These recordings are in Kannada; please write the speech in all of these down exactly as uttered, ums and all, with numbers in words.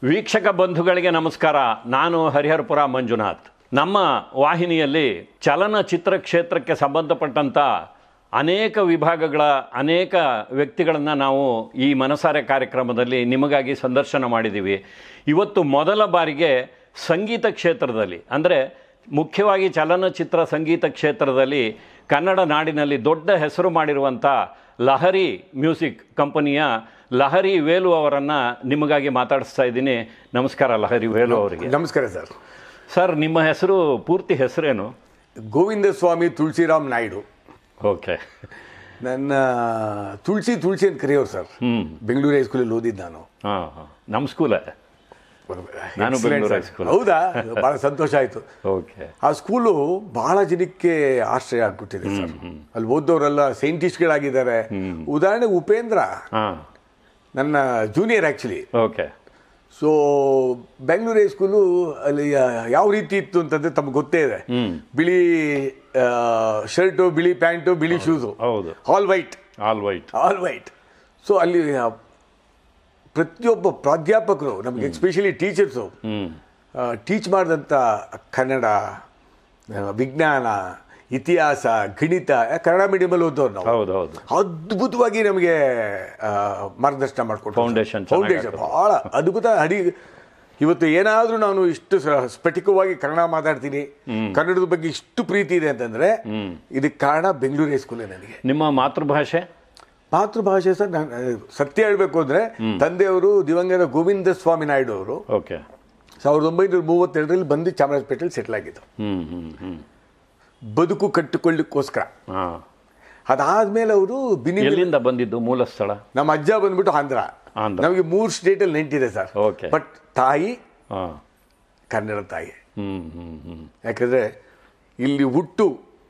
ವೀಕ್ಷಕ ಬಂಧುಗಳಿಗೆ ನಮಸ್ಕಾರ. ನಾನು ಹರಿಹರಪುರ ಮಂಜುನಾಥ್. ನಮ್ಮ ವಾಹಿನಿಯಲ್ಲಿ ಚಲನಚಿತ್ರ ಕ್ಷೇತ್ರಕ್ಕೆ ಸಂಬಂಧಪಟ್ಟಂಥ ಅನೇಕ ವಿಭಾಗಗಳ ಅನೇಕ ವ್ಯಕ್ತಿಗಳನ್ನು ನಾವು ಈ ಮನಸಾರೆ ಕಾರ್ಯಕ್ರಮದಲ್ಲಿ ನಿಮಗಾಗಿ ಸಂದರ್ಶನ ಮಾಡಿದ್ದೀವಿ. ಇವತ್ತು ಮೊದಲ ಬಾರಿಗೆ ಸಂಗೀತ ಕ್ಷೇತ್ರದಲ್ಲಿ, ಅಂದರೆ ಮುಖ್ಯವಾಗಿ ಚಲನಚಿತ್ರ ಸಂಗೀತ ಕ್ಷೇತ್ರದಲ್ಲಿ ಕನ್ನಡ ನಾಡಿನಲ್ಲಿ ದೊಡ್ಡ ಹೆಸರು ಮಾಡಿರುವಂಥ ಲಹರಿ ಮ್ಯೂಸಿಕ್ ಕಂಪನಿಯ ಲಹರಿ ವೇಲು ಅವರನ್ನು ನಿಮಗಾಗಿ ಮಾತಾಡಿಸ್ತಾ ಇದ್ದೀನಿ. ನಮಸ್ಕಾರ ಲಹರಿ ವೇಲು ಅವರಿಗೆ. ನಮಸ್ಕಾರ ಸರ್. ಸರ್, ನಿಮ್ಮ ಹೆಸರು ಪೂರ್ತಿ ಹೆಸರೇನು? ಗೋವಿಂದ ಸ್ವಾಮಿ ತುಳಸಿರಾಮ್ ನಾಯ್ಡು. ಓಕೆ. ನನ್ನ ತುಳಸಿ ತುಳಸಿ ಅಂತ ಕರೆಯೋರು ಸರ್. ಹ್ಞೂ. ಬೆಂಗಳೂರು ಹೈಸ್ಕೂಲಲ್ಲಿ ಓದಿದ್ದು ನಾನು. ಹಾಂ ಹಾಂ ನಮ್ಮ ಸ್ಕೂಲೇ. ನಾನು ಬೆಂಗಳೂರು ಹೈಸ್ಕೂಲ್. ಹೌದಾ? ಭಾಳ ಸಂತೋಷ ಆಯಿತು. ಓಕೆ. ಆ ಸ್ಕೂಲು ಭಾಳ ಜನಕ್ಕೆ ಆಶ್ರಯ ಆಗ್ಬಿಟ್ಟಿದೆ ಸರ್. ಅಲ್ಲಿ ಓದೋರೆಲ್ಲ ಸೈಂಟಿಸ್ಟ್ಗಳಾಗಿದ್ದಾರೆ. ಉದಾಹರಣೆಗೆ ಉಪೇಂದ್ರ ಹಾಂ ನನ್ನ junior actually. Okay. So Bengaluru high school ಅಲ್ಲಿ ಯಾವ ರೀತಿ ಇತ್ತು ಅಂತಂದರೆ ತಮ್ಗೆ ಗೊತ್ತೇ ಇದೆ. ಬಿಳಿ ಶರ್ಟು, ಬಿಳಿ ಪ್ಯಾಂಟು, ಬಿಳಿ ಶೂಸು. ಹೌದು. All white. All white. All white. So ಅಲ್ಲಿ ಪ್ರತಿಯೊಬ್ಬ ಪ್ರಾಧ್ಯಾಪಕರು ನಮಗೆ, ಎಸ್ಪೆಷಲಿ ಟೀಚರ್ಸು, ಟೀಚ್ ಮಾಡಿದಂಥ ಕನ್ನಡ, ವಿಜ್ಞಾನ, ಇತಿಹಾಸ, ಗಣಿತ, ಕನ್ನಡ ಮೀಡಿಯಮಲ್ಲಿ ಓದೋರು ನಾವು. ಹೌದು ಹೌದು. ಅದ್ಭುತವಾಗಿ ನಮಗೆ ಮಾರ್ಗದರ್ಶನ ಮಾಡಿಕೊಟ್ಟು ಫೌಂಡೇಶನ್ ಫೌಂಡೇಶನ್ ಭಾಳ ಅದ್ಭುತ. ಅಡಿ ಇವತ್ತು ಏನಾದರೂ ನಾನು ಇಷ್ಟು ಸ್ಫಟಿಕವಾಗಿ ಕನ್ನಡ ಮಾತಾಡ್ತೀನಿ, ಕನ್ನಡದ ಬಗ್ಗೆ ಇಷ್ಟು ಪ್ರೀತಿ ಇದೆ ಅಂತಂದರೆ ಇದಕ್ಕೆ ಕಾರಣ ಬೆಂಗಳೂರು ಹೈಸ್ಕೂಲೇ ನನಗೆ. ನಿಮ್ಮ ಮಾತೃಭಾಷೆ? ಮಾತೃಭಾಷೆ ಸರ್, ನಾನು ಸತ್ಯ ಹೇಳಬೇಕು ಅಂದರೆ ತಂದೆಯವರು ದಿವಂಗತ ಗೋವಿಂದ ಸ್ವಾಮಿ ನಾಯ್ಡು ಅವರು ಓಕೆ ಸಾವಿರದ ಒಂಬೈನೂರ ಮೂವತ್ತೆರಡರಲ್ಲಿ ಬಂದು ಚಾಮರಾಜಪೇಟೆಯಲ್ಲಿ ಸೆಟ್ಲ್ ಆಗಿದ್ದು. ಹ್ಞೂ ಹ್ಞೂ ಹ್ಞೂ ಬದುಕು ಕಟ್ಟಿಕೊಳ್ಳಿಕ್ಕೋಸ್ಕರ. ಹಾಂ. ಅದಾದ್ಮೇಲೆ ಅವರು ಬಿನಿ. ಎಲ್ಲಿಂದ ಬಂದಿದ್ದು ಮೂಲ ಸ್ಥಳ? ನಮ್ಮ ಅಜ್ಜ ಬಂದ್ಬಿಟ್ಟು ಆಂಧ್ರ. ಆಂಧ್ರ. ನಮಗೆ ಮೂರು ಸ್ಟೇಟಲ್ಲಿ ನೆಂಟಿದೆ ಸರ್. ಓಕೆ. ಬಟ್ ತಾಯಿ ಹಾಂ ಕನ್ನಡ ತಾಯಿ. ಹ್ಞೂ ಹ್ಞೂ ಹ್ಞೂ ಯಾಕಂದರೆ ಇಲ್ಲಿ ಹುಟ್ಟು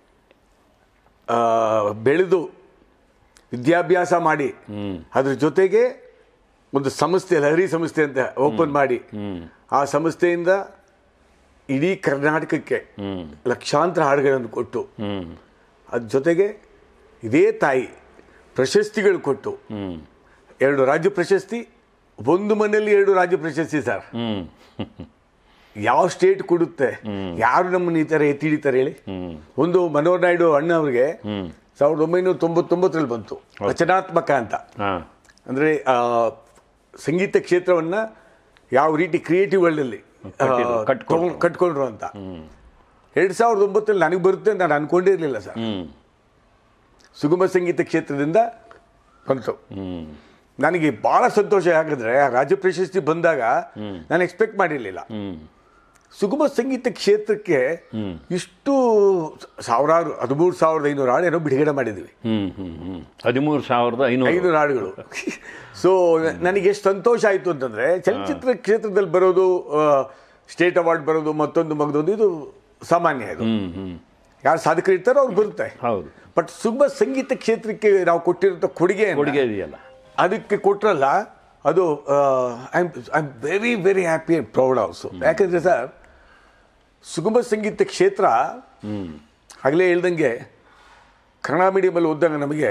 ಬೆಳೆದು ವಿದ್ಯಾಭ್ಯಾಸ ಮಾಡಿ ಅದ್ರ ಜೊತೆಗೆ ಒಂದು ಸಂಸ್ಥೆ, ಲಹರಿ ಸಂಸ್ಥೆ ಅಂತ ಓಪನ್ ಮಾಡಿ, ಆ ಸಂಸ್ಥೆಯಿಂದ ಇಡೀ ಕರ್ನಾಟಕಕ್ಕೆ ಲಕ್ಷಾಂತರ ಹಾಡುಗಳನ್ನು ಕೊಟ್ಟು, ಅದ್ರ ಜೊತೆಗೆ ಇದೇ ತಾಯಿ ಪ್ರಶಸ್ತಿಗಳು ಕೊಟ್ಟು, ಎರಡು ರಾಜ್ಯ ಪ್ರಶಸ್ತಿ, ಒಂದು ಮನೆಯಲ್ಲಿ ಎರಡು ರಾಜ್ಯ ಪ್ರಶಸ್ತಿ ಸರ್. ಯಾವ ಸ್ಟೇಟ್ ಕೊಡುತ್ತೆ? ಯಾರು ನಮ್ಮನ್ನು ಈ ಥರ ಎತ್ತಿ ಹಿಡಿತಾರೆ ಹೇಳಿ? ಒಂದು ಮನೋಹರ್ ನಾಯ್ಡು ಅಣ್ಣ ಅವ್ರಿಗೆ ಸಾವಿರದ ಒಂಬೈನೂರ ತೊಂಬತ್ತೊಂಬತ್ತರಲ್ಲಿ ಬಂತು ರಚನಾತ್ಮಕ ಅಂತ. ಅಂದರೆ ಸಂಗೀತ ಕ್ಷೇತ್ರವನ್ನು ಯಾವ ರೀತಿ ಕ್ರಿಯೇಟಿವ್ ವರ್ಲ್ಡಲ್ಲಿ ಕಟ್ಕೊಂಡ್ರು ಅಂತ. ಎರಡು ಸಾವಿರದ ಒಂಬತ್ತರಲ್ಲಿ ನನಗೆ ಬರುತ್ತೆ ಅಂತ ನಾನು ಅನ್ಕೊಂಡಿರಲಿಲ್ಲ ಸರ್. ಸುಗಮ ಸಂಗೀತ ಕ್ಷೇತ್ರದಿಂದ ಬಂತು. ನನಗೆ ಭಾಳ ಸಂತೋಷ. ಯಾಕಂದರೆ ಆ ರಾಜ್ಯ ಪ್ರಶಸ್ತಿ ಬಂದಾಗ ನಾನು ಎಕ್ಸ್ಪೆಕ್ಟ್ ಮಾಡಿರಲಿಲ್ಲ. ಸುಗಮ ಸಂಗೀತ ಕ್ಷೇತ್ರಕ್ಕೆ ಇಷ್ಟು ಸಾವಿರಾರು ಹದಿಮೂರು ಸಾವಿರದ ಐನೂರು ಹಾಡೇನೋ ಬಿಡುಗಡೆ ಮಾಡಿದ್ವಿ. ಹದಿಮೂರು ಸಾವಿರದ ಐನೂರು ಐನೂರು ಹಾಡುಗಳು. ಸೊ ನನಗೆ ಎಷ್ಟು ಸಂತೋಷ ಆಯಿತು ಅಂತಂದರೆ, ಚಲನಚಿತ್ರ ಕ್ಷೇತ್ರದಲ್ಲಿ ಬರೋದು, ಸ್ಟೇಟ್ ಅವಾರ್ಡ್ ಬರೋದು, ಮತ್ತೊಂದು ಮಗದೊಂದು, ಇದು ಸಾಮಾನ್ಯ. ಇದು ಯಾರು ಸಾಧಕರು ಇರ್ತಾರೋ ಅವ್ರು ಬರುತ್ತೆ. ಹೌದು. ಬಟ್ ಸುಗಮ ಸಂಗೀತ ಕ್ಷೇತ್ರಕ್ಕೆ ನಾವು ಕೊಟ್ಟಿರೋಂಥ ಕೊಡುಗೆ ಕೊಡುಗೆ ಇದೆಯಲ್ಲ, ಅದಕ್ಕೆ ಕೊಟ್ಟರಲ್ಲ, ಅದು I am I am very very happy and proud also. ಯಾಕಂದರೆ ಸರ್, ಸುಗಮ ಸಂಗೀತ ಕ್ಷೇತ್ರ ಆಗಲೇ ಹೇಳ್ದಂಗೆ ಕನ್ನಡ ಮೀಡಿಯಮಲ್ಲಿ ಓದಿದಾಗ ನಮಗೆ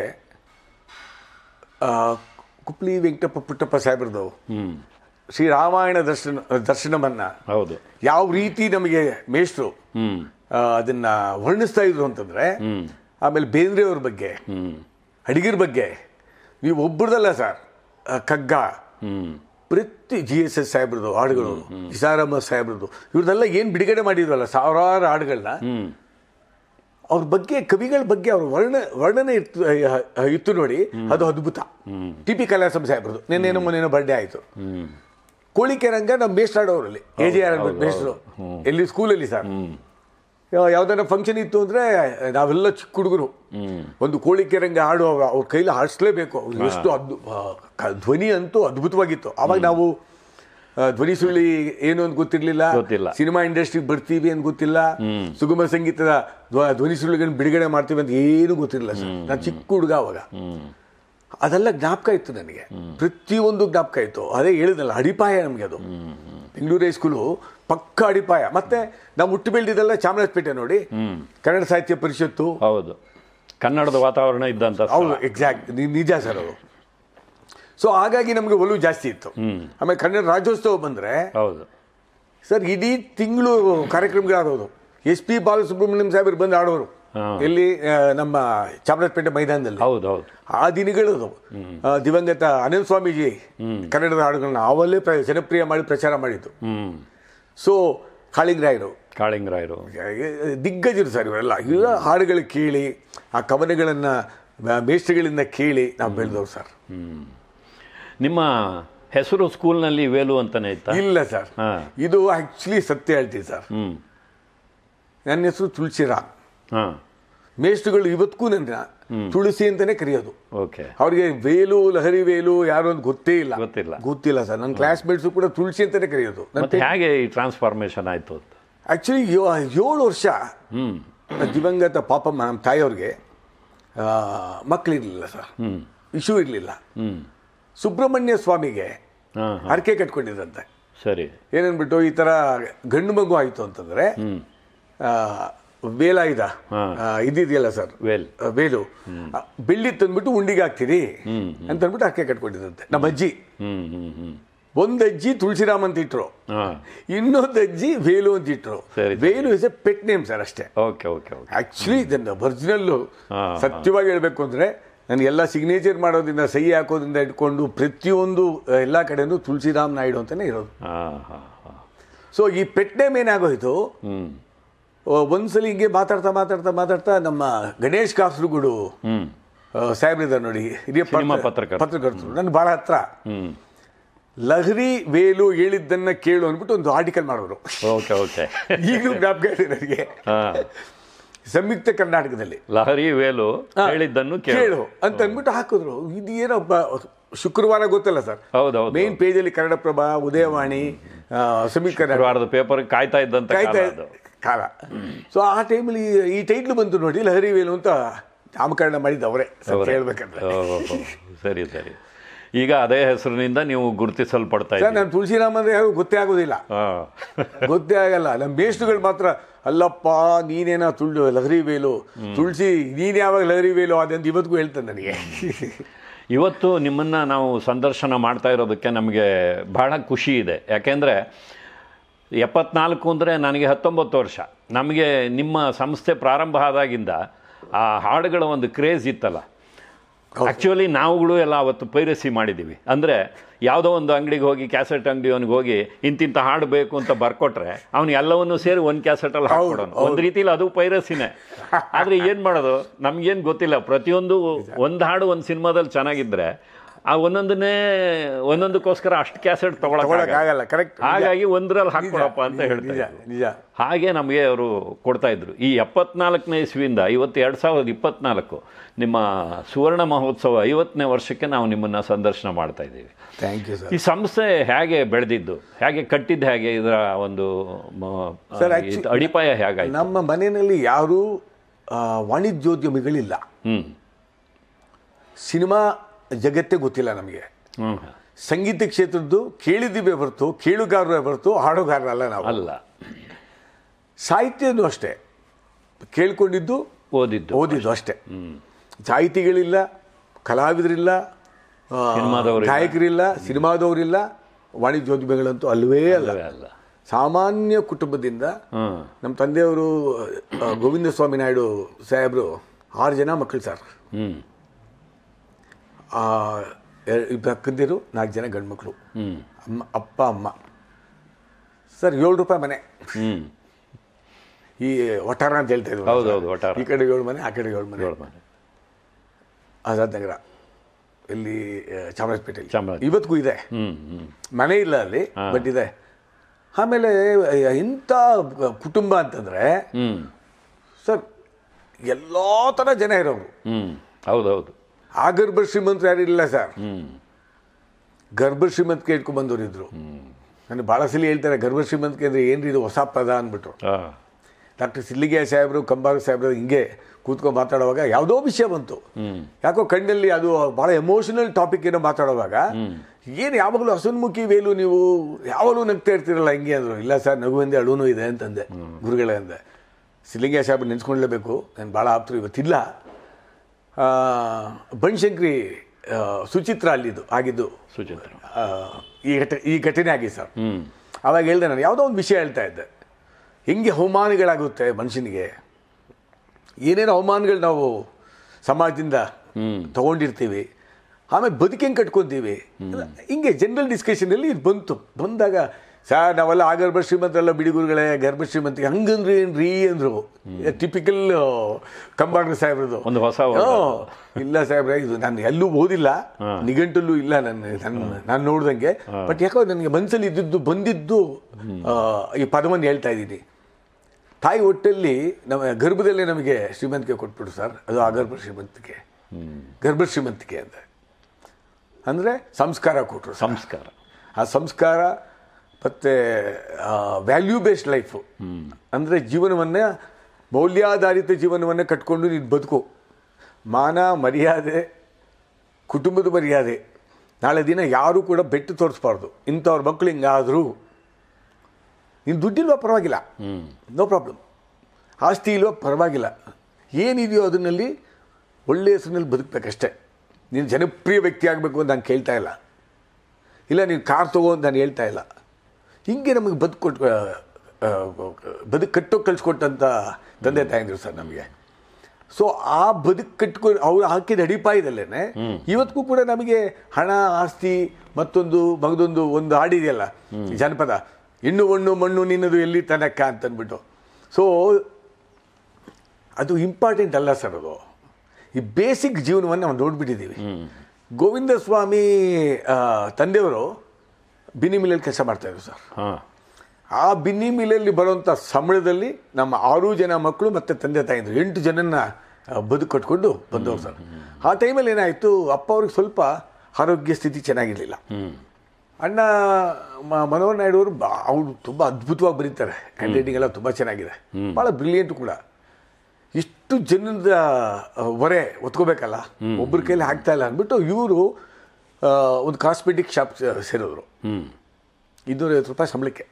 ಕುಪ್ಲಿ ವೆಂಕಟಪ್ಪ ಪುಟ್ಟಪ್ಪ ಸಾಹೇಬ್ರದ್ದು ಶ್ರೀ ರಾಮಾಯಣ ದರ್ಶನ ದರ್ಶನವನ್ನು ಹೌದು ಯಾವ ರೀತಿ ನಮಗೆ ಮೇಷ್ಟ್ರು ಅದನ್ನು ವರ್ಣಿಸ್ತಾ ಇದ್ರು ಅಂತಂದರೆ, ಆಮೇಲೆ ಬೇಂದ್ರೆಯವ್ರ ಬಗ್ಗೆ, ಅಡಿಗರ ಬಗ್ಗೆ, ನೀವು ಒಬ್ಬರದಲ್ಲ ಸರ್, ಕಗ್ಗ, ಪ್ರತಿ ಜಿ ಎಸ್ ಎಸ್ ಸಾಹೇಬ್ರದ್ದು ಹಾಡುಗಳು, ನಿಸಾರಮ್ಮ ಸಾಹೇಬ್ರದ್ದು, ಇವ್ರನ್ನೆಲ್ಲ ಏನು ಬಿಡುಗಡೆ ಮಾಡಿದ್ರಲ್ಲ ಸಾವಿರಾರು ಹಾಡುಗಳನ್ನ, ಅವ್ರ ಬಗ್ಗೆ, ಕವಿಗಳ ಬಗ್ಗೆ ಅವ್ರ ವರ್ಣ ವರ್ಣನೆ ಇತ್ತು ಇತ್ತು ನೋಡಿ, ಅದು ಅದ್ಭುತ. ಟಿ ಪಿ ಕಲಾಸಂ ಸಾಹೇಬ್ರದ್ದು ನಿನ್ನೇನೋ ಮೊನ್ನೇನೋ ಬರ್ಡೇ ಆಯಿತು. ಕೋಳಿಕೆ ರಂಗ ನಮ್ಮ ಮೇಸ್ಟ್ ಆಡೋರಲ್ಲಿ ಎ ಜೆ ಆರ್ ಮೇಸ್ಟ್ರು ಎಲ್ಲಿ ಸ್ಕೂಲಲ್ಲಿ ಸರ್. ಯಾವ್ದಾರ ಫಂಕ್ಷನ್ ಇತ್ತು ಅಂದರೆ ನಾವೆಲ್ಲ ಚಿಕ್ಕ ಹುಡುಗರು ಒಂದು ಕೋಳಿಕೆ ರಂಗ ಹಾಡು ಅವ್ರ ಕೈಲಿ ಹಾಡಿಸ್ಲೇಬೇಕು. ಅವ್ರು ಎಷ್ಟು ಅದ್ಭು ಧ್ವನಿ ಅಂತೂ ಅದ್ಭುತವಾಗಿತ್ತು. ಆವಾಗ ನಾವು ಧ್ವನಿ ಸುಳ್ಳಿ ಏನು ಅಂತ ಗೊತ್ತಿರಲಿಲ್ಲ, ಸಿನಿಮಾ ಇಂಡಸ್ಟ್ರಿಗೆ ಬರ್ತೀವಿ ಅಂತ ಗೊತ್ತಿಲ್ಲ, ಸುಗಮ ಸಂಗೀತದ ಧ್ವನಿ ಸುಳ್ಳಿಗಳನ್ನು ಬಿಡುಗಡೆ ಮಾಡ್ತೀವಿ ಅಂತ ಏನು ಗೊತ್ತಿರಲಿಲ್ಲ ಸರ್. ನಾನು ಚಿಕ್ಕ ಹುಡುಗ ಅವಾಗ. ಅದೆಲ್ಲ ಜ್ಞಾಪಕ ಇತ್ತು ನನಗೆ, ಪ್ರತಿಯೊಂದು ಜ್ಞಾಪಕ ಇತ್ತು. ಅದೇ ಹೇಳಿದಲ್ಲ, ಅಡಿಪಾಯ ನಮಗೆ ಅದು. ಬೆಂಗಳೂರು ಹೈಸ್ಕೂಲು ಪಕ್ಕ ಅಡಿಪಾಯ. ಮತ್ತೆ ನಾವು ಹುಟ್ಟು ಬೆಳೆದಿದ್ದೆಲ್ಲ ಚಾಮರಾಜಪೇಟೆ ನೋಡಿ, ಕನ್ನಡ ಸಾಹಿತ್ಯ ಪರಿಷತ್ತು. ಹೌದು, ಕನ್ನಡದ ವಾತಾವರಣ ಇದ್ದಂಥ. ಹೌದು, ಎಕ್ಸಾಕ್ಟ್, ನಿಜ ಸರ್ ಅದು. ಸೊ ಹಾಗಾಗಿ ನಮಗೆ ಒಲವು ಜಾಸ್ತಿ ಇತ್ತು. ಆಮೇಲೆ ಕನ್ನಡ ರಾಜ್ಯೋತ್ಸವ ಬಂದರೆ ಹೌದು ಸರ್ ಇಡೀ ತಿಂಗಳು ಕಾರ್ಯಕ್ರಮಗಳಾಡೋದು. ಎಸ್ ಪಿ ಬಾಲಸುಬ್ರಹ್ಮಣ್ಯಂ ಸಾಹೇಬರು ಬಂದು ಆಡೋರು ಎಲ್ಲಿ ನಮ್ಮ ಚಾಮರಾಜಪೇಟೆ ಮೈದಾನದಲ್ಲಿ. ಹೌದು ಹೌದು ಆ ದಿನಗಳು ದಿವಂಗತ ಅನಂತ ಸ್ವಾಮೀಜಿ ಕನ್ನಡದ ಹಾಡುಗಳನ್ನ ಅವಲ್ಲೇ ಜನಪ್ರಿಯ ಮಾಡಿ ಪ್ರಚಾರ ಮಾಡಿದ್ದು. ಸೊ ಕಾಳಿಂಗರಾಯರು ಕಾಳಿಂಗರಾಯರು ದಿಗ್ಗಜರು ಸರ್ ಇವರೆಲ್ಲ. ಇವರ ಹಾಡುಗಳು ಕೇಳಿ ಆ ಕವನಗಳನ್ನು ಮೇಷ್ಟ್ರಗಳಿಂದ ಕೇಳಿ ನಾವು ಬೆಳೆದವರು ಸರ್. ನಿಮ್ಮ ಹೆಸರು ಸ್ಕೂಲ್ನಲ್ಲಿ ವೇಲು ಅಂತಾನೆ ಇತ್ತ? ಇಲ್ಲ ಸರ್, ಇದು ಆಕ್ಚುಲಿ ಸತ್ಯ ಹೇಳ್ತೀನಿ ಸರ್. ನನ್ನ ಹೆಸರು ತುಳಸಿರಾಮ್. ಮೇಷ್ಟ್ರುಗಳು ಇವತ್ತಿಗೂ ನನ್ನ ತುಳಸಿ ಅಂತಾನೆ ಕರೆಯೋದು. ಅವ್ರಿಗೆ ವೇಲು ಲಹರಿ ವೇಲು ಯಾರು ಅಂತ ಗೊತ್ತೇ ಇಲ್ಲ ಗೊತ್ತಿಲ್ಲ ಗೊತ್ತಿಲ್ಲ ಸರ್. ನನ್ನ ಕ್ಲಾಸ್ಮೇಟ್ಸು ಕೂಡ ತುಳಸಿ ಅಂತಾನೆ ಕರೆಯೋದು. ಹೇಗೆ ಈ ಟ್ರಾನ್ಸ್ಫಾರ್ಮೇಶನ್ ಆಯ್ತು ಅಂತ? ಆಕ್ಚುಲಿ ಏಳು ವರ್ಷ ದಿವಂಗತ ಪಾಪಮ್ಮ ನಮ್ಮ ತಾಯಿಯವ್ರಿಗೆ ಮಕ್ಕಳಿರಲಿಲ್ಲ ಸರ್, ಇಶ್ಯೂ ಇರಲಿಲ್ಲ. ಸುಬ್ರಹ್ಮಣ್ಯ ಸ್ವಾಮಿಗೆ ಹರಕೆ ಕಟ್ಕೊಂಡಿದ್ರಂತೆ. ಸರಿ, ಏನನ್ಬಿಟ್ಟು ಈ ತರ ಗಂಡು ಮಗು ಆಯ್ತು ಅಂತಂದ್ರೆ ವೇಲಾಯುಧ ಇದಿದೆಯಲ್ಲ ಸರ್, ವೇಲ್ ವೇಲು ಬೆಳ್ಳಿ ತಂದ್ಬಿಟ್ಟು ಉಂಡಿಗೆ ಹಾಕ್ತೀರಿ ಅಂತ ಅಂದ್ಬಿಟ್ಟು ಹರಕೆ ಕಟ್ಕೊಂಡಿದ್ರಂತೆ ನಮ್ಮ ಅಜ್ಜಿ. ಒಂದ್ ಅಜ್ಜಿ ತುಳಸಿರಾಮ್ ಅಂತ ಇಟ್ರು, ಇನ್ನೊಂದು ಅಜ್ಜಿ ವೇಲು ಅಂತ ಇಟ್ರು. Velu is a pet name sir ಅಷ್ಟೇ. ಆಕ್ಚುಲಿ ಇದನ್ನ ಒರಿಜಿನಲ್ಲು ಸತ್ಯವಾಗಿ ಹೇಳ್ಬೇಕು ಅಂದ್ರೆ ನಾನು ಎಲ್ಲ ಸಿಗ್ನೇಚರ್ ಮಾಡೋದ್ರಿಂದ ಸಹಿ ಹಾಕೋದ್ರಿಂದ ಇಟ್ಕೊಂಡು ಪ್ರತಿಯೊಂದು ಎಲ್ಲ ಕಡೆನೂ ತುಳಸಿರಾಮ್ ನಾಯ್ಡು ಅಂತಾನೆ ಇರೋದು. ಸೊ ಈ ಪೆಟ್ ನೇಮ್ ಏನಾಗೋಯ್ತು, ಒಂದ್ಸಲಿ ಹಿಂಗೆ ಮಾತಾಡ್ತಾ ಮಾತಾಡ್ತಾ ಮಾತಾಡ್ತಾ ನಮ್ಮ ಗಣೇಶ್ ಕಾಸರಗೋಡು ಸಾಹೇಬ್ರಿದ್ದಾರೆ ನೋಡಿ, ಹಿರಿಯ ಪತ್ರಕರ್ತರು, ನನ್ ಬಹಳ ಹತ್ರ. ಲಹರಿ ವೇಲು ಹೇಳಿದ್ದನ್ನ ಕೇಳು ಅಂದ್ಬಿಟ್ಟು ಒಂದು ಆರ್ಟಿಕಲ್ ಮಾಡೋರು. ಈಗಲೂ ಜ್ಞಾಪಕ ಇದೆ ನನಗೆ. ಸಂಯುಕ್ತ ಕರ್ನಾಟಕದಲ್ಲಿ ಲಹರಿ ವೇಲು ಹೇಳಿದ್ದನ್ನು ಕೇಳು ಅಂತ ಅಂದ್ಬಿಟ್ಟು ಹಾಕಿದ್ರು. ಇದು ಏನಪ್ಪ, ಶುಕ್ರವಾರ ಗೊತ್ತಲ್ಲ ಸರ್, ಮೇನ್ ಪೇಜ್ ಅಲ್ಲಿ ಕನ್ನಡಪ್ರಭ, ಉದಯವಾಣಿ, ಸಂಯುಕ್ತ ಕನ್ನಡ ಪೇಪರ್ ಕಾಯ್ತಾ ಇದ್ದಂತ ಕಾಯ್ತಾ ಕಾಲ. ಸೊ ಆ ಟೈಮಲ್ಲಿ ಈ ಟೈಟ್ಲು ಬಂತು ನೋಡಿ, ಲಹರಿ ವೇಲು ಅಂತ ನಾಮಕರಣ ಮಾಡಿದ್ದು ಅವರೇ ಹೇಳ್ಬೇಕಂದ್ರೆ. ಸರಿ ಸರಿ, ಈಗ ಅದೇ ಹೆಸರಿನಿಂದ ನೀವು ಗುರುತಿಸಲ್ಪಡ್ತಾ ಇದ್ದೀರಿ. ನಾನು ತುಳಸಿರಾಮ್ ಅಂದ್ರೆ ಯಾರು ಗೊತ್ತೇ ಆಗೋದಿಲ್ಲ, ಗೊತ್ತೇ ಆಗಲ್ಲ. ನಮ್ಮ ಮೇಷ್ಟ್ರುಗಳು ಮಾತ್ರ ಅಲ್ಲಪ್ಪ ನೀನೇನ ತುಳು ಲಹರಿ ವೇಲು, ತುಳಸಿ ನೀನ್ ಯಾವಾಗ ಲಹರಿ ವೇಲು ಅದಂತ ಇವತ್ತಿಗೂ ಹೇಳ್ತಾನೆ ನನಗೆ. ಇವತ್ತು ನಿಮ್ಮನ್ನು ನಾವು ಸಂದರ್ಶನ ಮಾಡ್ತಾ ಇರೋದಕ್ಕೆ ನಮಗೆ ಬಹಳ ಖುಷಿ ಇದೆ. ಯಾಕೆಂದರೆ ಎಪ್ಪತ್ನಾಲ್ಕು ಅಂದರೆ ನನಗೆ ಹತ್ತೊಂಬತ್ತು ವರ್ಷ. ನಮಗೆ ನಿಮ್ಮ ಸಂಸ್ಥೆ ಪ್ರಾರಂಭ ಆದಾಗಿಂದ ಆ ಹಾಡುಗಳ ಒಂದು ಕ್ರೇಜ್ ಇತ್ತಲ್ಲ. ಆ್ಯಕ್ಚುಲಿ ನಾವುಗಳು ಎಲ್ಲ ಅವತ್ತು ಪೈರಸಿ ಮಾಡಿದ್ದೀವಿ. ಅಂದರೆ ಯಾವುದೋ ಒಂದು ಅಂಗಡಿಗೆ ಹೋಗಿ ಕ್ಯಾಸೆಟ್ ಅಂಗಡಿಯವನಿಗೆ ಹೋಗಿ ಇಂತಿಂಥ ಹಾಡು ಬೇಕು ಅಂತ ಬರ್ಕೊಟ್ರೆ ಅವನು ಎಲ್ಲವನ್ನೂ ಸೇರಿ ಒಂದು ಕ್ಯಾಸೆಟಲ್ಲಿ ಹಾಕ್ಕೊಡೋನು. ಒಂದು ರೀತಿಯಲ್ಲಿ ಅದು ಪೈರಸಿನೇ. ಆದರೆ ಏನು ಮಾಡೋದು, ನಮಗೇನು ಗೊತ್ತಿಲ್ಲ. ಪ್ರತಿಯೊಂದು ಒಂದು ಹಾಡು ಒಂದು ಸಿನಿಮಾದಲ್ಲಿ ಚೆನ್ನಾಗಿದ್ದರೆ ಆ ಒಂದೊಂದನ್ನೇ ಒಂದೊಂದಕ್ಕೋಸ್ಕರ ಅಷ್ಟು ಕ್ಯಾಸೆಟ್ ತಗೊಳಕ್ಕಾಗಲ್ಲ. ಕರೆಕ್ಟ್. ಹಾಗಾಗಿ ಒಂದರಲ್ಲಿ ಹಾಕ್ಕೊಡಪ್ಪ ಅಂತ ಹೇಳ್ತಾರೆ. ನಿಜ. ಹಾಗೆ ನಮಗೆ ಅವರು ಕೊಡ್ತಾಯಿದ್ರು. ಈ ಎಪ್ಪತ್ನಾಲ್ಕನೇ ಇಸ್ವಿಯಿಂದ ಇವತ್ತು ಎರಡು ಸಾವಿರದ ಇಪ್ಪತ್ನಾಲ್ಕು ನಿಮ್ಮ ಸುವರ್ಣ ಮಹೋತ್ಸವ ಐವತ್ತನೇ ವರ್ಷಕ್ಕೆ ನಾವು ನಿಮ್ಮನ್ನು ಸಂದರ್ಶನ ಮಾಡ್ತಾ ಇದ್ದೀವಿ. Thank you sir. ಈ ಸಂಸ್ಥೆ ಹೇಗೆ ಬೆಳೆದಿದ್ದು, ಹೇಗೆ ಕಟ್ಟಿದ್ದು, ಹೇಗೆ ಇದರ ಒಂದು ಅಡಿಪಾಯ ಹೇಗಾಯ್ತು? ನಮ್ಮ ಮನೆಯಲ್ಲಿ ಯಾರೂ ವಾಣಿಜ್ಯೋದ್ಯಮಿಗಳಿಲ್ಲ. ಹ್ಮ್ ಸಿನಿಮಾ ಜಗತ್ತೇ ಗೊತ್ತಿಲ್ಲ ನಮಗೆ. ಸಂಗೀತ ಕ್ಷೇತ್ರದ್ದು ಕೇಳಿದ್ದೀವಿ ಹೊರತು, ಕೇಳುಗಾರರೇ ಹೊರತು ಹಾಡುಗಾರರಲ್ಲ ನಾವು. ಅಲ್ಲ. ಸಾಹಿತ್ಯನೂ ಅಷ್ಟೇ, ಕೇಳ್ಕೊಂಡಿದ್ದು ಓದಿದ್ದು ಓದಿದ್ದು ಅಷ್ಟೇ. ಸಾಹಿತಿಗಳಿಲ್ಲ, ಕಲಾವಿದರಿಲ್ಲ, ಗಾಯಕರಿಲ್ಲ, ಸಿನಿಮಾದವರಿಲ್ಲ, ವಾಣಿಜ್ಯೋದ್ಯಮಿಗಳಂತೂ ಅಲ್ಲವೇ ಅಲ್ಲ. ಸಾಮಾನ್ಯ ಕುಟುಂಬದಿಂದ ನಮ್ಮ ತಂದೆಯವರು ಗೋವಿಂದ ಸ್ವಾಮಿ ನಾಯ್ಡು ಸಾಹೇಬರು ಆರು ಜನ ಮಕ್ಕಳು ಸರ್. ಇಬ್ಬರು ಅಕ್ಕಂದಿರು, ನಾಲ್ಕು ಜನ ಗಂಡು ಮಕ್ಕಳು, ಅಮ್ಮ ಅಪ್ಪ ಅಮ್ಮ ಸರ್. ಏಳು ರೂಪಾಯಿ ಮನೆ, ಈ ಒಟಾರ ಅಂತ ಹೇಳ್ತಾ ಇದ್ರು. ಈ ಕಡೆ ಏಳು ಮನೆ, ಆ ಕಡೆ ಏಳು ಮನೆ. ಆಜಾದ್ ನಗರ ಇಲ್ಲಿ ಚಾಮರಾಜಪೇಟೆಯಲ್ಲಿ ಇವತ್ತಿಗೂ ಇದೆ. ಮನೆ ಇಲ್ಲ ಅಲ್ಲಿ, ಬಟ್ ಇದೆ. ಆಮೇಲೆ ಇಂಥ ಕುಟುಂಬ ಅಂತಂದ್ರೆ ಸರ್ ಎಲ್ಲಾ ಥರ ಜನ ಇರೋರು. ಹೌದೌದು. ಆ ಗರ್ಭ ಶ್ರೀಮಂತರು ಯಾರು ಇಲ್ಲ ಸರ್. ಗರ್ಭ ಶ್ರೀಮಂತಿಕೆ ಇಟ್ಕೊಂಡು ಬಂದವರು ಇದ್ರು. ನನಗೆ ಭಾಳ ಸಲ ಹೇಳ್ತಾರೆ ಗರ್ಭ ಶ್ರೀಮಂತಿಕೆ ಅಂದರೆ ಏನ್ರಿ ಇದು ಹೊಸ ಪದ ಅಂದ್ಬಿಟ್ರು. ಡಾಕ್ಟರ್ ಸಿಲ್ಲಿಗೆ ಸಾಹೇಬರು, ಕಂಬಾರ ಸಾಹೇಬರು ಹಿಂಗೆ ಕೂತ್ಕೊಂಡು ಮಾತಾಡುವಾಗ ಯಾವುದೋ ವಿಷಯ ಬಂತು. ಯಾಕೋ ಕಣ್ಣಲ್ಲಿ ಅದು ಭಾಳ ಎಮೋಷನಲ್ ಟಾಪಿಕ್ ಏನೋ ಮಾತಾಡುವಾಗ, ಏನು ಯಾವಾಗಲೂ ಹಸನ್ಮುಖಿ ವೇಲು ನೀವು ಯಾವಾಗಲೂ ನಗ್ತಾ ಇರ್ತೀರಲ್ಲ ಹಿಂಗೆ ಅಂದರು. ಇಲ್ಲ ಸರ್, ನಗುವಿಂದ ಅಳುನೂ ಇದೆ ಅಂತಂದೆ ಗುರುಗಳೇ ಅಂದೆ. ಸಿಲ್ಲಿಗೆ ಸಾಹೇಬರು ನೆನೆಸ್ಕೊಳ್ಳೇಬೇಕು, ನಾನು ಭಾಳ ಆಪ್ತರು ಇವತ್ತಿಲ್ಲ. ಬನಶಂಕರಿ ಆ, ಸುಚಿತ್ರ ಅಲ್ಲಿದ್ದು ಆಗಿದ್ದು ಸುಚಿತ್ರ ಆ, ಈ ಘಟ ಈ ಘಟನೆ ಆಗಿದೆ ಸರ್. ಹ್ಞೂ ಆವಾಗ ಹೇಳ್ದೆ ನಾನು ಯಾವುದೋ ಒಂದು ವಿಷಯ ಹೇಳ್ತಾ ಇದ್ದೆ, ಹೆಂಗೆ ಅವಮಾನಗಳಾಗುತ್ತೆ ಮನುಷ್ಯನಿಗೆ, ಏನೇನು ಅವಮಾನಗಳು ನಾವು ಸಮಾಜದಿಂದ ತಗೊಂಡಿರ್ತೀವಿ, ಆಮೇಲೆ ಬದುಕಿ ಹೆಂಗೆ ಕಟ್ಕೊತೀವಿ, ಹಿಂಗೆ ಜನರಲ್ ಡಿಸ್ಕಷನಲ್ಲಿ ಇದು ಬಂತು. ಬಂದಾಗ ಸರ್ ನಾವೆಲ್ಲ ಆ ಗರ್ಭ ಶ್ರೀಮಂತರೆಲ್ಲ ಬಿಡಿಗುರುಗಳೇ, ಗರ್ಭ ಶ್ರೀಮಂತಿಗೆ ಹಂಗಂದ್ರೆ ಏನು ರೀ ಅಂದರು. ಟಿಪಿಕಲ್ ಕಂಬಾಂಡರ್ ಸಾಹೇಬ್ರದ್ದು ಒಂದು ಹೊಸ ಇಲ್ಲ ಸಾಹೇಬ್ರೆ, ಇದು ನಾನು ಎಲ್ಲೂ ಓದಿಲ್ಲ, ನಿಘಂಟಲ್ಲೂ ಇಲ್ಲ ನನ್ನ ನನ್ನ ನಾನು ನೋಡ್ದಂಗೆ, ಬಟ್ ಯಾಕೋ ನನಗೆ ಮನಸ್ಸಲ್ಲಿ ಇದ್ದಿದ್ದು ಬಂದಿದ್ದು ಈ ಪದವನ್ನು ಹೇಳ್ತಾ ಇದ್ದೀನಿ. ತಾಯಿ ಹೊಟ್ಟೆಲ್ಲಿ ನಮ್ಮ ಗರ್ಭದಲ್ಲೇ ನಮಗೆ ಶ್ರೀಮಂತಿಕೆ ಕೊಟ್ಬಿಡು ಸರ್, ಅದು ಅಗರ್ಭ ಶ್ರೀಮಂತಿಕೆ, ಗರ್ಭ ಶ್ರೀಮಂತಿಕೆ ಅಂತ ಅಂದರೆ ಸಂಸ್ಕಾರ ಕೊಟ್ಟರು. ಸಂಸ್ಕಾರ, ಆ ಸಂಸ್ಕಾರ ಮತ್ತು ವ್ಯಾಲ್ಯೂ ಬೇಸ್ಡ್ ಲೈಫು ಅಂದರೆ ಜೀವನವನ್ನು ಮೌಲ್ಯಾಧಾರಿತ ಜೀವನವನ್ನು ಕಟ್ಕೊಂಡು ನೀನು ಬದುಕು, ಮಾನ ಮರ್ಯಾದೆ, ಕುಟುಂಬದ ಮರ್ಯಾದೆ, ನಾಳೆ ದಿನ ಯಾರೂ ಕೂಡ ಬೆಟ್ಟು ತೋರಿಸ್ಬಾರ್ದು. ಇಂಥವ್ರ ಮಕ್ಕಳು ಹಿಂಗಾದರೂ ನೀನು ದುಡ್ಡಿಲ್ವ ಪರವಾಗಿಲ್ಲ, ನೋ ಪ್ರಾಬ್ಲಮ್, ಆಸ್ತಿ ಇಲ್ವ ಪರವಾಗಿಲ್ಲ, ಏನಿದೆಯೋ ಅದನ್ನಲ್ಲಿ ಒಳ್ಳೆ ಹೆಸರಿನಲ್ಲಿ ಬದುಕಬೇಕಷ್ಟೇ. ನೀನು ಜನಪ್ರಿಯ ವ್ಯಕ್ತಿ ಆಗಬೇಕು ಅಂತ ನಾನು ಕೇಳ್ತಾ ಇಲ್ಲ, ಇಲ್ಲ ನೀನು ಕಾರ್ ತಗೋ ಅಂತ ನಾನು ಹೇಳ್ತಾ ಇಲ್ಲ. ಹಿಂಗೆ ನಮಗೆ ಬದುಕು ಕೊಟ್ಟು ಬದುಕು ಕಟ್ಟೋಕೆ ಕಳಿಸ್ಕೊಟ್ಟಂಥ ತಂದೆ ತಾಯಂದಿರು ಸರ್ ನಮಗೆ. ಸೊ ಆ ಬದುಕು ಕಟ್ಕೊಂಡು ಅವ್ರು ಹಾಕಿದ ಅಡಿಪಾಯದಲ್ಲೇ ಇವತ್ತಿಗೂ ಕೂಡ ನಮಗೆ ಹಣ, ಆಸ್ತಿ, ಮತ್ತೊಂದು ಮಗದೊಂದು ಒಂದು ಹಾಡಿದೆಯಲ್ಲ ಜನಪದ, ಇನ್ನು ಮಣ್ಣು ಮಣ್ಣು ನಿನ್ನದು ಎಲ್ಲಿ ತನಕ ಅಂತಂದ್ಬಿಟ್ಟು. ಸೊ ಅದು ಇಂಪಾರ್ಟೆಂಟ್ ಅಲ್ಲ ಸರ್, ಅದು ಈ ಬೇಸಿಕ್ ಜೀವನವನ್ನು ನಾವು ನೋಡ್ಬಿಟ್ಟಿದ್ದೀವಿ. ಗೋವಿಂದ ಸ್ವಾಮಿ ತಂದೆಯವರು ಬಿನ್ನಿ ಮಿಲ್ಲಲ್ಲಿ ಕೆಲಸ ಮಾಡ್ತಾಯಿದ್ರು ಸರ್. ಆ ಬಿನ್ನಿ ಮಿಲ್ಲಲ್ಲಿ ಬರುವಂಥ ಸಂಬಳದಲ್ಲಿ ನಮ್ಮ ಆರು ಜನ ಮಕ್ಕಳು ಮತ್ತು ತಂದೆ ತಾಯಿದ್ರು ಎಂಟು ಜನನ ಬದುಕು ಕಟ್ಕೊಂಡು ಬಂದವರು ಸರ್. ಆ ಟೈಮಲ್ಲಿ ಏನಾಯಿತು, ಅಪ್ಪ ಅವ್ರಿಗೆ ಸ್ವಲ್ಪ ಆರೋಗ್ಯ ಸ್ಥಿತಿ ಚೆನ್ನಾಗಿರಲಿಲ್ಲ. ಅಣ್ಣ ಮನೋಹರ್ ನಾಯ್ಡು ಅವರು ಬಾ ಅವರು ತುಂಬ ಅದ್ಭುತವಾಗಿ ಬರೀತಾರೆ, ಹ್ಯಾಂಡ್ ರೈಟಿಂಗ್ ಎಲ್ಲ ತುಂಬ ಚೆನ್ನಾಗಿದೆ, ಭಾಳ ಬ್ರಿಲಿಯಂಟು ಕೂಡ. ಇಷ್ಟು ಜನದ ಹೊರೆ ಒತ್ಕೋಬೇಕಲ್ಲ, ಒಬ್ಬರ ಕೈಲಿ ಆಗ್ತಾ ಇಲ್ಲ ಅಂದ್ಬಿಟ್ಟು ಇವರು ಒಂದು ಕಾಸ್ಮೆಟಿಕ್ ಶಾಪ್ ಸೇರಿದ್ರು, ಇನ್ನೂರೈವತ್ತು ರೂಪಾಯಿ ಸಂಬಳಕ್ಕೆ.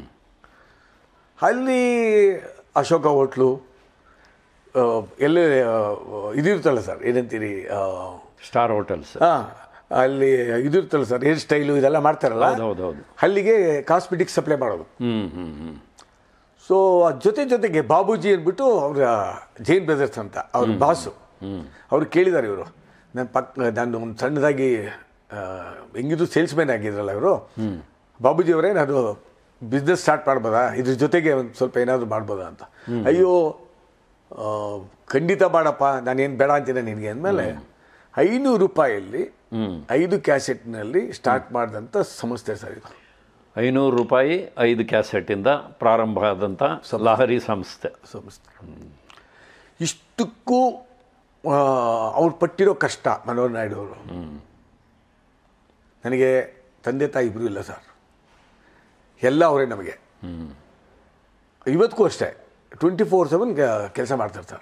ಅಲ್ಲಿ ಅಶೋಕ ಹೋಟ್ಲು ಎಲ್ಲ ಇದಿರ್ತಲ್ಲ ಸರ್, ಏನಂತೀರಿ, ಸ್ಟಾರ್ ಹೋಟೆಲ್ಸ್, ಹಾಂ ಅಲ್ಲಿ ಇದಿರ್ತಲ್ಲ ಸರ್, ಹೇರ್ ಸ್ಟೈಲು ಇದೆಲ್ಲ ಮಾಡ್ತಾರಲ್ಲ, ಅಲ್ಲಿಗೆ ಕಾಸ್ಮೆಟಿಕ್ ಸಪ್ಲೈ ಮಾಡೋದು. ಸೊ ಜೊತೆ ಜೊತೆಗೆ ಬಾಬೂಜಿ ಅಂದ್ಬಿಟ್ಟು ಅವರ ಜೈನ್ ಬ್ರದರ್ಸ್ ಅಂತ ಅವ್ರ ಬಾಸು, ಅವ್ರು ಕೇಳಿದ್ದಾರೆ ಇವರು, ನನ್ನ ಪಕ್ಕ ನಾನು ಒಂದು ಸಣ್ಣದಾಗಿ ಹೆಂಗಿದ್ರು ಸೇಲ್ಸ್ ಮ್ಯಾನ್ ಆಗಿದ್ರಲ್ಲ ಇವರು, ಬಾಬೂಜಿ ಅವರೇ ನಾನು ಬಿಸ್ನೆಸ್ ಸ್ಟಾರ್ಟ್ ಮಾಡ್ಬೋದಾ, ಇದ್ರ ಜೊತೆಗೆ ಒಂದು ಸ್ವಲ್ಪ ಏನಾದರೂ ಮಾಡ್ಬೋದಾ ಅಂತ. ಅಯ್ಯೋ ಖಂಡಿತ ಮಾಡಪ್ಪ, ನಾನೇನು ಬೇಡ ಅಂತೀನಿ ನಿನಗೆ ಅಂದಮೇಲೆ ಐನೂರು ರೂಪಾಯಲ್ಲಿ ಐದು ಕ್ಯಾಸೆಟ್ನಲ್ಲಿ ಸ್ಟಾರ್ಟ್ ಮಾಡಿದಂಥ ಸಂಸ್ಥೆ ಸರ್ ಇದು. ಐನೂರು ರೂಪಾಯಿ ಐದು ಕ್ಯಾಸೆಟ್ಟಿಂದ ಪ್ರಾರಂಭ ಆದಂಥ ಲಹರಿ ಸಂಸ್ಥೆ ಸಂಸ್ಥೆ ಇಷ್ಟಕ್ಕೂ ಅವ್ರು ಪಟ್ಟಿರೋ ಕಷ್ಟ ಮನೋಹರ್ ನಾಯ್ಡು ಅವರು. ನನಗೆ ತಂದೆ ತಾಯಿ ಇಬ್ಬರು ಇಲ್ಲ ಸರ್, ಎಲ್ಲ ಅವರೇ ನಮಗೆ. ಇವತ್ತಿಗೂ ಅಷ್ಟೇ ಟ್ವೆಂಟಿ ಫೋರ್ ಸೆವೆನ್ ಕೆಲಸ ಮಾಡ್ತಾರೆ ಸರ್.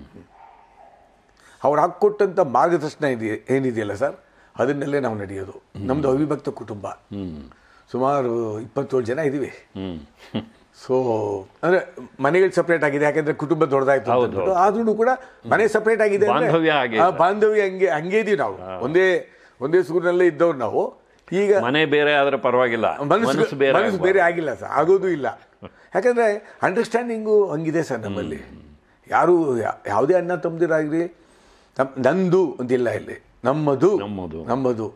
ಅವ್ರು ಹಾಕ್ಕೊಟ್ಟಂಥ ಮಾರ್ಗದರ್ಶನ ಇದೆ ಏನಿದೆಯಲ್ಲ ಸರ್, ಅದನ್ನೆಲ್ಲೇ ನಾವು ನಡೆಯೋದು. ನಮ್ಮದು ಅವಿಭಕ್ತ ಕುಟುಂಬ, ಸುಮಾರು ಇಪ್ಪತ್ತೇಳು ಜನ ಇದ್ದೀವಿ. ಸೊ ಅಂದರೆ ಮನೆಗಳು ಸಪ್ರೇಟ್ ಆಗಿದೆ, ಯಾಕೆಂದರೆ ಕುಟುಂಬ ದೊಡ್ಡದಾಯ್ತು ಅಂದ್ಬಿಟ್ಟು. ಆದ್ರೂ ಕೂಡ ಮನೆ ಸಪ್ರೇಟ್ ಆಗಿದೆ, ಬಾಂಧವ್ಯ ಹಂಗೆ ಹಂಗೆ ಇದೀವಿ ನಾವು, ಒಂದೇ ಒಂದೇ ಸೂರಿನಲ್ಲೇ ಇದ್ದವ್ರು ನಾವು. ಈಗ ಮನೆ ಬೇರೆ ಆದರೆ ಪರವಾಗಿಲ್ಲ, ಮನಸ್ಸು ಮನಸ್ಸು ಬೇರೆ ಆಗಿಲ್ಲ ಸರ್, ಆಗೋದು ಇಲ್ಲ. ಯಾಕಂದರೆ ಅಂಡರ್ಸ್ಟ್ಯಾಂಡಿಂಗು ಹಂಗಿದೆ ಸರ್ ನಮ್ಮಲ್ಲಿ. ಯಾರು ಯಾವುದೇ ಅಣ್ಣ ತಮ್ಮದಿರಾಗಲಿ ನಮ್ಮ ನಂದು ಒಂದಿಲ್ಲ ಇಲ್ಲಿ, ನಮ್ಮದು ನಮ್ಮದು ನಮ್ಮದು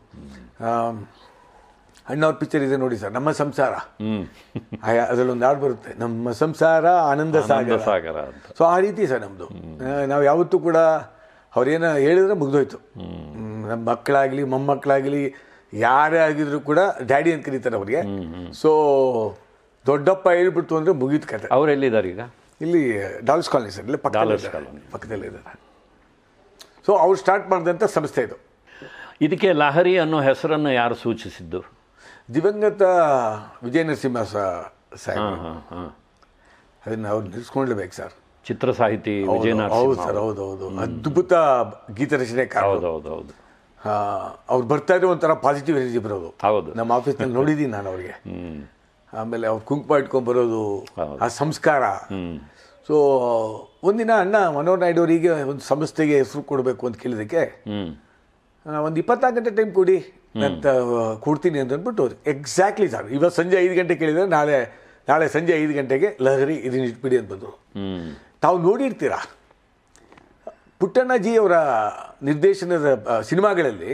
ಅಣ್ಣವ್ರ ಪಿಕ್ಚರ್ ಇದೆ ನೋಡಿ ಸರ್, ನಮ್ಮ ಸಂಸಾರ, ಅದರಲ್ಲೊಂದು ಹಾಡು ಬರುತ್ತೆ, ನಮ್ಮ ಸಂಸಾರ ಆನಂದ ಸಾಗರ ಸಾಗರ ಅಂತ. ಸೊ ಆ ರೀತಿ ಸರ್ ನಮ್ಮದು. ನಾವು ಯಾವತ್ತೂ ಕೂಡ ಅವ್ರೇನೋ ಹೇಳಿದ್ರೆ ಮುಗಿದೋಯ್ತು. ನಮ್ಮ ಮಕ್ಕಳಾಗಲಿ ಮೊಮ್ಮಕ್ಕಳಾಗಲಿ ಯಾರೇ ಆಗಿದ್ರು ಕೂಡ ಡ್ಯಾಡಿ ಅಂತ ಕರೀತಾರೆ ಅವ್ರಿಗೆ. ಸೊ ದೊಡ್ಡಪ್ಪ ಹೇಳ್ಬಿಟ್ಟು ಅಂದರೆ ಮುಗಿದ ಕತೆ. ಅವ್ರು ಎಲ್ಲಿದ್ದಾರೆ ಈಗ? ಇಲ್ಲಿ ಡಾಲ್ಸ್ ಕಾಲನಿ ಸರ್, ಇಲ್ಲಿ ಪಕ್ಕದಲ್ಲಿ ಪಕ್ಕದಲ್ಲೇ ಇದ್ದಾರೆ. ಸೊ ಅವ್ರು ಸ್ಟಾರ್ಟ್ ಮಾಡಿದಂಥ ಸಂಸ್ಥೆ ಇದು. ಇದಕ್ಕೆ ಲಹರಿ ಅನ್ನೋ ಹೆಸರನ್ನು ಯಾರು ಸೂಚಿಸಿದ್ದು? ದಿವಂಗತ ವಿಜಯ ನರಸಿಂಹ ಸಾಹೇಬ್, ಅದನ್ನು ಅವ್ರು ನಿಲ್ಸ್ಕೊಂಡ್ಲೇಬೇಕು ಸರ್. ಚಿತ್ರ ಸಾಹಿತಿ ವಿಜಯ ನರಸಿಂಹ. ಹೌದು ಸರ್, ಹೌದು ಹೌದು, ಅದ್ಭುತ ಗೀತ ರಚನೆಕಾರ. ಹೌದು ಹೌದು ಹೌದು. ಅವ್ರು ಬರ್ತಾ ಇದ್ರೆ ಒಂಥರ ಪಾಸಿಟಿವ್ ಎನರ್ಜಿ ಬರೋದು. ಹೌದು, ನಮ್ಮ ಆಫೀಸ್ನಲ್ಲಿ ನೋಡಿದ್ದೀನಿ ನಾನು ಅವ್ರಿಗೆ. ಆಮೇಲೆ ಅವ್ರು ಕುಂಕುಮ ಇಟ್ಕೊಂಡ್ಬರೋದು, ಆ ಸಂಸ್ಕಾರ. ಸೊ ಒಂದಿನ ಅಣ್ಣ ಮನೋಹರ್ ನಾಯ್ಡು ಅವರಿಗೆ ಒಂದು ಸಂಸ್ಥೆಗೆ ಹೆಸರು ಕೊಡಬೇಕು ಅಂತ ಕೇಳಿದಕ್ಕೆ ಒಂದು ಇಪ್ಪತ್ನಾಲ್ಕು ಗಂಟೆ ಟೈಮ್ ಕೊಡಿ ಅಂತ ಕೊಡ್ತೀನಿ ಅಂತ ಅಂದ್ಬಿಟ್ಟು ಎಕ್ಸಾಕ್ಟ್ಲಿ ಸರ್ ಇವತ್ತು ಸಂಜೆ ಐದು ಗಂಟೆ ಕೇಳಿದರೆ ನಾಳೆ ನಾಳೆ ಸಂಜೆ ಐದು ಗಂಟೆಗೆ ಲಹರಿ ಇದನ್ನ ಇಟ್ಬಿಡಿ ಅಂತ ಬಂದರು. ತಾವು ನೋಡಿರ್ತೀರಾ ಪುಟ್ಟಣ್ಣಜಿ ಅವರ ನಿರ್ದೇಶನದ ಸಿನಿಮಾಗಳಲ್ಲಿ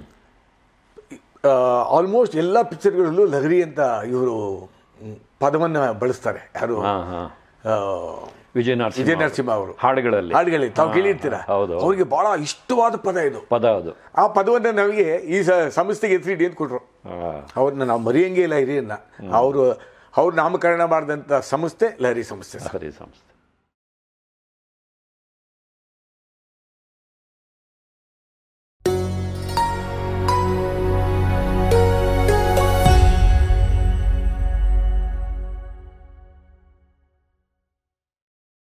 ಆಲ್ಮೋಸ್ಟ್ ಎಲ್ಲ ಪಿಕ್ಚರ್ಗಳಲ್ಲೂ ಲಹರಿ ಅಂತ ಇವರು ಪದವನ್ನು ಬಳಸ್ತಾರೆ. ಯಾರು ವಿಜಯ ವಿಜಯ ನರಸಿಂಹ ಅವರು ಹಾಡುಗಳಲ್ಲಿ ಹಾಡುಗಳಲ್ಲಿ ತಾವು ಕೇಳಿರ್ತೀರಾ. ಅವ್ರಿಗೆ ಬಹಳ ಇಷ್ಟವಾದ ಪದ ಇದು ಪದ ಅದು. ಆ ಪದವನ್ನು ನಮಗೆ ಈ ಸಂಸ್ಥೆಗೆ ಎತ್ತಿ ಅಂತ ಕೊಟ್ರು. ಅವ್ರನ್ನ ನಾವು ಮರೆಯಂಗೆ ಇಲ್ಲ ಹಿರಿಯನ್ನ. ಅವರು ಅವ್ರು ನಾಮಕರಣ ಮಾಡಿದಂಥ ಸಂಸ್ಥೆ ಲಹರಿ ಸಂಸ್ಥೆ. ಲಹರಿ ಸಂಸ್ಥೆ